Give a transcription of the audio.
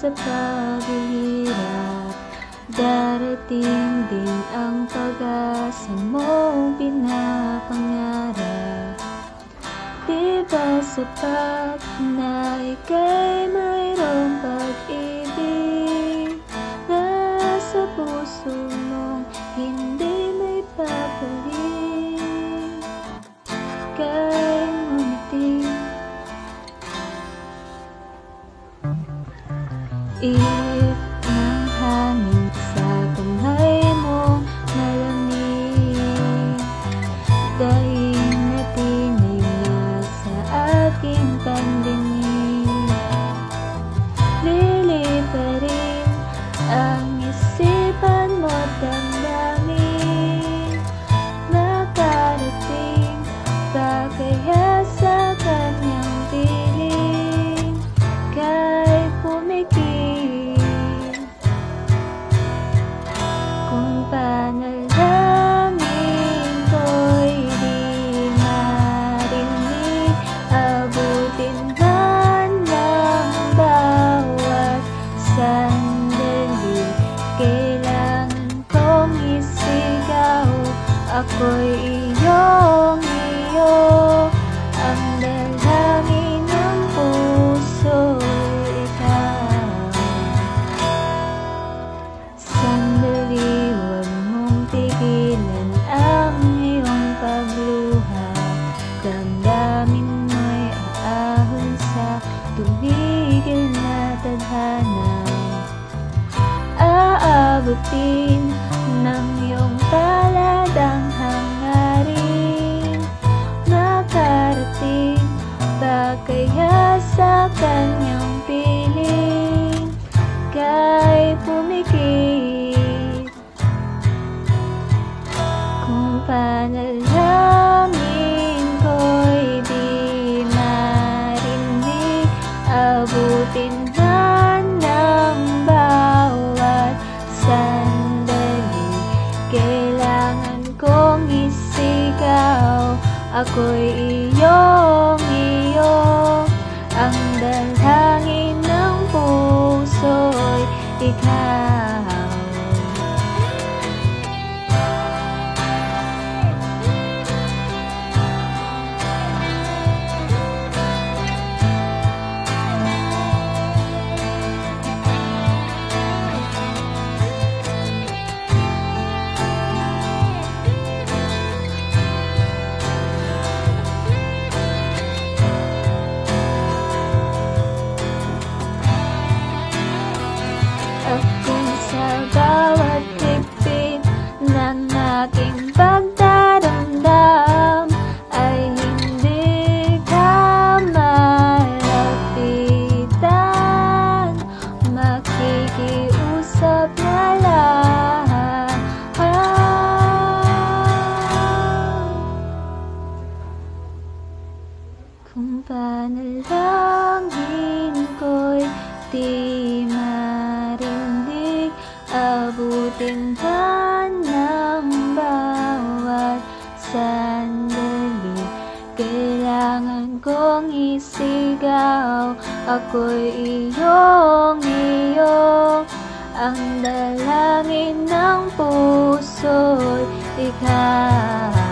sa paghihirap, darating din ang pag-asa mong pinapangarap. Di ba sapat na ika'y mayroong pag-ibig na sa puso mong hindi may papalit? Ka'y ngumiti, ihip ng hangin sa kamay mo malamig, dahil natinig na sa aking pandinig. Liliparin ang isipan mo't damdamin, makarating ba kaya sa kanyang piling? Ka'y pumikit, kung panalangin ko'y di marinig, abutin man ng bawat sandali. Kailangan kong isigaw, ako'y iyong-iyo, ang dalangin ng puso'y ikaw. Sandali, huwag mong pigilan ang iyong pagluha, damdamin mo'y aahon sa tumigil na tadhana. Aabutin ng iyong palad ang hangarin, makarating ba kaya sa kanyang piling? Ka'y pumikit, kung panalangin ko'y di marinig, abutin man ng bawat sandali. Kailangan kong isigaw, ako'y iyong-iyo, ang dalangin ng puso'y ikaw. Kung sa bawat higpit ng aking pagdaramdam ay hindi ka malapitan, makikiusap na lang. Kung panalangin ko'y di marinig, abutin man ng bawat sandali. Kailangan kong isigaw, ako'y iyong-iyo, ang dalangin ng puso'y ikaw.